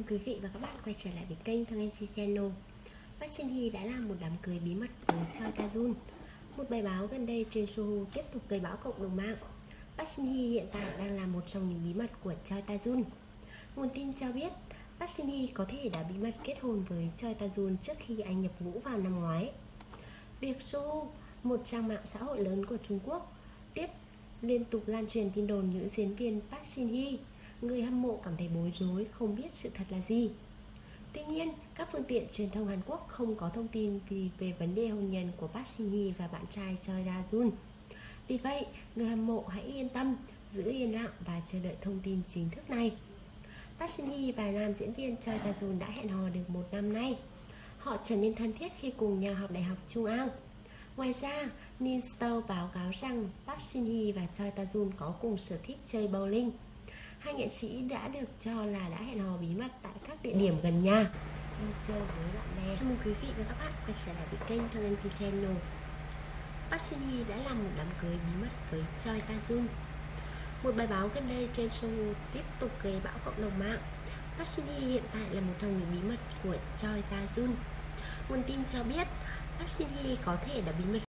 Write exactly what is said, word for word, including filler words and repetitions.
mừng quý vị và các bạn quay trở lại với kênh Thăng Em Chi Channel. Park Shin Hye đã làm một đám cưới bí mật với Choi Ta Jun. Một bài báo gần đây trên Sohu tiếp tục gây bão cộng đồng mạng. Park Shin Hye hiện tại đang là một trong những bí mật của Choi Ta Jun. Nguồn tin cho biết Park Shin Hye có thể đã bí mật kết hôn với Choi Ta Jun trước khi anh nhập ngũ vào năm ngoái. Việc Sohu, một trang mạng xã hội lớn của Trung Quốc, tiếp liên tục lan truyền tin đồn nữ diễn viên Park Shin Hye, người hâm mộ cảm thấy bối rối không biết sự thật là gì. Tuy nhiên, các phương tiện truyền thông Hàn Quốc không có thông tin gì về vấn đề hôn nhân của Park Shin Hye và bạn trai Choi Ta Jun. Vì vậy, người hâm mộ hãy yên tâm, giữ yên lặng và chờ đợi thông tin chính thức này. Park Shin Hye và nam diễn viên Choi Ta Jun đã hẹn hò được một năm nay. Họ trở nên thân thiết khi cùng nhau học đại học Trung An. Ngoài ra, Newster báo cáo rằng Park Shin Hye và Choi Ta Jun có cùng sở thích chơi bowling. Hai nghệ sĩ đã được cho là đã hẹn hò bí mật tại các địa điểm gần nhà, đi chơi với bạn bè. Chào mừng quý vị và các bạn quay trở lại với kênh Thăng Em Chi Channel. Park Shin Hye đã làm một đám cưới bí mật với Choi Ta Jun. Một bài báo gần đây trên Sohu tiếp tục gây bão cộng đồng mạng. Park Shin Hye hiện tại là một trong những bí mật của Choi Ta Jun. Nguồn tin cho biết Park Shin Hye có thể đã bí mật